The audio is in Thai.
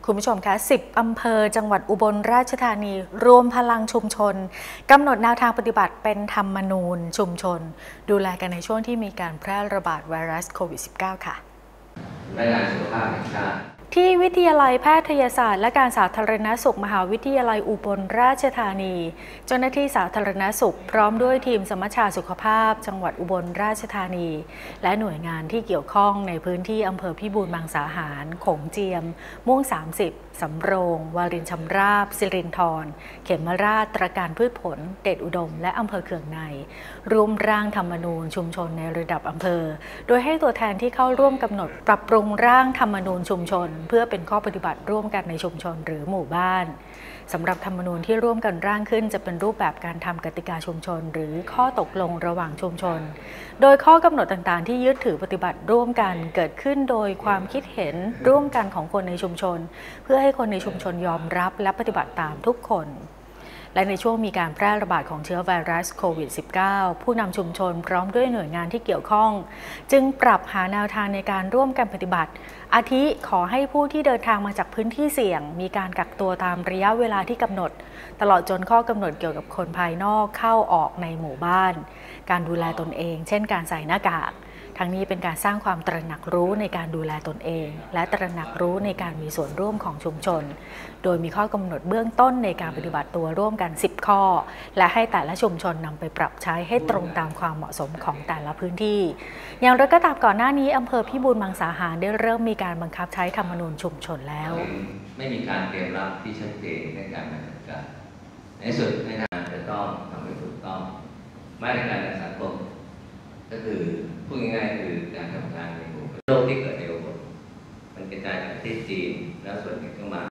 คุณผู้ชมคะ10อำเภอจังหวัดอุบลราชธานีรวมพลังชุมชนกำหนดแนวทางปฏิบัติเป็นธรรมนูญชุมชนดูแลกันในช่วงที่มีการแพร่ระบาดไวรัสโควิด -19 ค่ะรายงานสุขภาพแห่งชาติที่วิทยาลัยแพทยศาสตร์และการสาธารณสุขมหาวิทยาลัยอุบลราชธานีเจ้าหน้าที่สาธารณสุขพร้อมด้วยทีมสมัชชาสุขภาพจังหวัดอุบลราชธานีและหน่วยงานที่เกี่ยวข้องในพื้นที่อำเภอพิบูลมังสาหารโขงเจียมม่วง30สำโรงวารินชำราบสิรินธรเขมราชตระการพืชผลเดชอุดมและอำเภอเคืองในร่วมร่างธรรมนูญชุมชนในระดับอำเภอโดยให้ตัวแทนที่เข้าร่วมกำหนดปรับปรุงร่างธรรมนูญชุมชนเพื่อเป็นข้อปฏิบัติร่วมกันในชุมชนหรือหมู่บ้านสำหรับธรรมนูญที่ร่วมกันร่างขึ้นจะเป็นรูปแบบการทำกติกาชุมชนหรือข้อตกลงระหว่างชุมชนโดยข้อกำหนดต่างๆที่ยึดถือปฏิบัติร่วมกันเกิดขึ้นโดยความคิดเห็นร่วมกันของคนในชุมชนเพื่อให้คนในชุมชนยอมรับและปฏิบัติตามทุกคนและในช่วงมีการแพร่ระบาดของเชื้อไวรัสโควิด -19 ผู้นำชุมชนพร้อมด้วยหน่วยงานที่เกี่ยวข้องจึงปรับหาแนวทางในการร่วมกันปฏิบัติอาทิขอให้ผู้ที่เดินทางมาจากพื้นที่เสี่ยงมีการกักตัวตามระยะเวลาที่กำหนดตลอดจนข้อกำหนดเกี่ยวกับคนภายนอกเข้าออกในหมู่บ้านการดูแลตนเองเช่นการใส่หน้ากากทั้งนี้เป็นการสร้างความตระหนักรู้ในการดูแลตนเองและตระหนักรู้ในการมีส่วนร่วมของชุมชนโดยมีข้อกำหนดเบื้องต้นในการปฏิบัติตัวร่วมกัน10ข้อและให้แต่ละชุมชนนำไปปรับใช้ให้ตรงตามความเหมาะสมของแต่ละพื้นที่อย่างไรก็ตามก่อนหน้านี้อำเภอพิบูลมังสาหารได้เริ่มมีการบังคับใช้ธรรมนูญชุมชนแล้วไม่มีการเตรียมรับที่ชัดเจนในการดำเนินการในสุดในทางจะต้องทำให้ถูกต้องมาตรการในสังคมก็คือพูดง่ายๆคือการทำงานในหมู่โรคที่เกิดในอุบลมันกระจายจากที่จีนแล้วส่วนหนึ่งก็มา